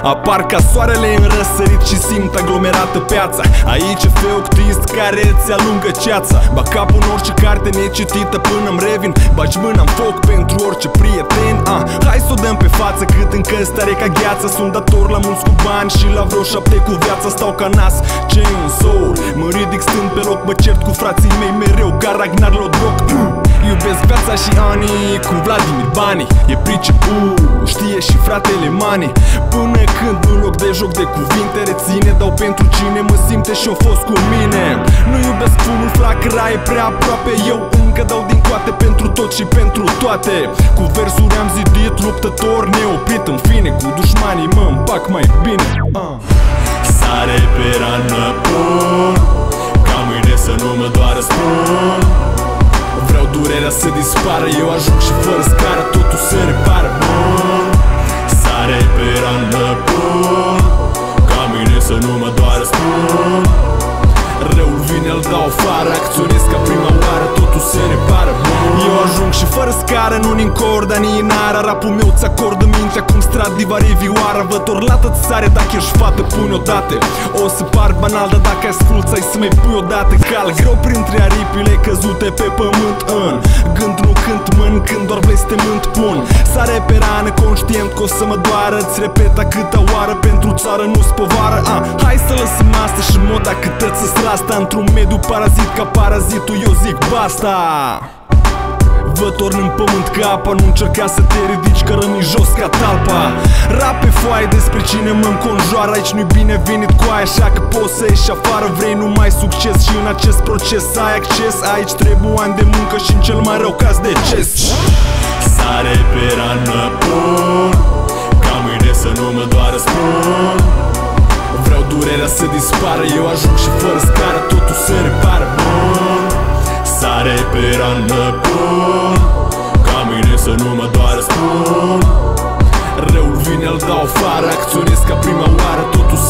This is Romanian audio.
Apar ca soarele în răsărit și simt aglomerată piața. Aici e feoctist care îți alungă ceața. Bag capul în orice carte necitită până-mi revin. Bagi mâna în foc pentru orice prieten. Hai să o dăm pe față cât încă stare ca gheață. Sunt dator la mulți cu bani și la vreo 7 cu viața. Stau ca nas, ce un soul. Mă ridic stând pe loc, mă cert cu frații mei mereu ca Ragnar Lodbrok. Iubesc viața și anii cu Vladimir Bani. E priceput, știe și fratele Mani. Până când în loc de joc de cuvinte reține, dau pentru cine mă simte și-o fost cu mine. Nu iubesc fumul, flacăra e prea aproape. Eu încă dau din coate pentru tot și pentru toate. Cu versuri am zidit luptător neoprit. În fine, cu dușmanii mă împac mai bine. Sare pe rană pun, ca mâine să nu mă doară spun. Vreau durerea să dispară, eu ajung și fără scară totul se repară, bun. Sare pe rană pun, ca mâine să nu mă doară spun. Răul vine, îl dau afară, acționez ca prima oară, totul se repară, bun. Eu ajung și fără scară, nu-ni în corda, ni în ara. Rapul meu ți-acordă mintea cum Stradivari vioara. Vătorlată ți sare dacă ești fată, pune odată. O să par banal, dar dacă asculți ai să mai pui odată. Cal greu printre aripile căzute pe pământ. În gând nu cânt mân, când doar blestemânt pun. Sare pe rană, conștient că o să mă doară. Îți repet a câta oară, pentru țară nu-ți povară. Hai să lăsăm asta și moda câtă ți-ți rasta. Într-un mediu parazit ca parazitul, eu zic basta. Vă torn în pământ ca apa, nu încerca să te ridici că rămâi jos ca talpa. Rap pe foaie despre cine mă înconjoară. Aici nu-i bine venit cu aia, așa că poți să ieși afară. Vrei numai succes și în acest proces să ai acces. Aici trebuie ani de muncă și în cel mai rău caz de gest. Sare pe rană pun, ca mâine să nu mă doară spun. Vreau durerea să dispară, eu ajung și fără scară totul se repară, bun. Sare pe rană pun, ca mâine să nu mă doară spun. Răul vine, îl dau afară, acționez ca prima oară, totul